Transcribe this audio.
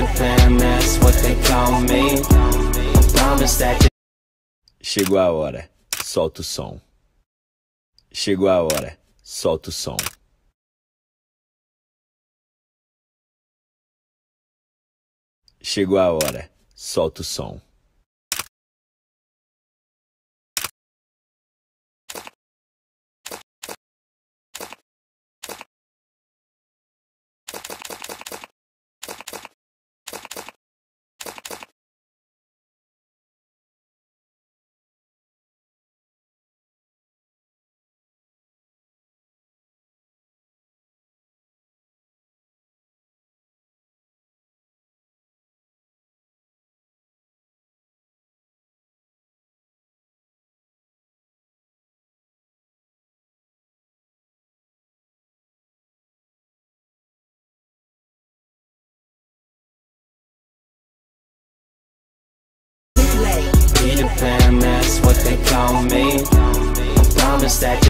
Chegou a hora, solta o som. Chegou a hora, solta o som. Chegou a hora, solta o som. That's what they call me. I promise that